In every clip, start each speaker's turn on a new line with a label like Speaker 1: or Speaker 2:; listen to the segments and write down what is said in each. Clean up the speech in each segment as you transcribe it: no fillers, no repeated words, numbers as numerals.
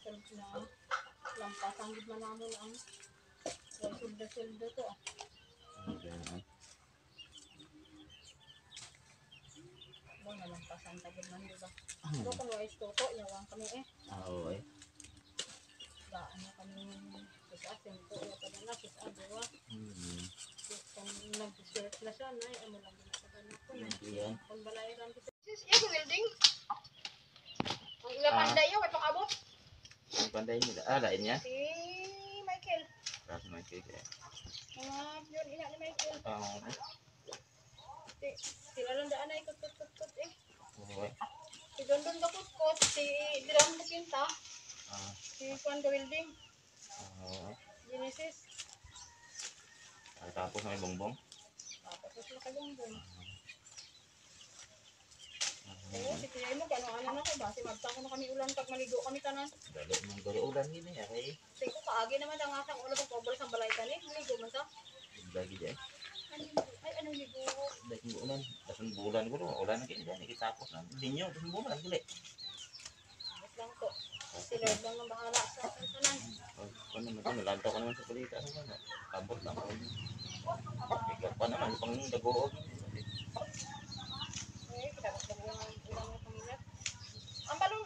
Speaker 1: na lampasan gid man namon ang suldo to. Ba na lampasan tagid man di ba? So kung wais toto yawang kami
Speaker 2: Oo
Speaker 1: daan na kami sa atin ko ya pa na sa adowa. Kung nag-circulation ay ano lang ginagawa ko na. Kung balayan ko. Sis, yung welding. Ang ilang panday yun, may pang-abot.
Speaker 2: Ang panday nila? Lain niya?
Speaker 1: Si Michael.
Speaker 2: Si Michael kaya.
Speaker 1: Yun, ina ni Michael.
Speaker 2: Oo.
Speaker 1: Sila lang daan ay kut-kut-kut
Speaker 2: Oo
Speaker 1: Si Dondon ka kut-kut, si Diram Bukinta. Si Juan Welding.
Speaker 2: Oo.
Speaker 1: Genesis.
Speaker 2: Tapos may bongbong?
Speaker 1: Tapos na ka bongbong. Oo, si Tiyay mo, ano na ko ba? Si Magtang ko na kami ulan pag maligo kami tanan.
Speaker 2: Dalo ulan gini ya kay.
Speaker 1: Sige ko kaagi naman ang atang ulan pag cover sa balay kanin. Maligo man ta.
Speaker 2: Lagi dyan.
Speaker 1: Ay, ano ligo?
Speaker 2: Dahil ulan. Dasan bulan ko ro. Ulan na gini dyan. Ikitapos na. Linyo. Dasan bulan. Dili.
Speaker 1: Mas lang ko. Si Lord lang ang bahala sa tanan.
Speaker 2: Kung naman ito, nalantaw ka naman sa balita. Abot lang. Ikaw pa naman. Pang dagoog.
Speaker 1: Dapat bago ang ulang ng pamilat. Ang balong.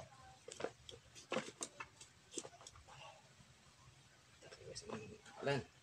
Speaker 2: Alan.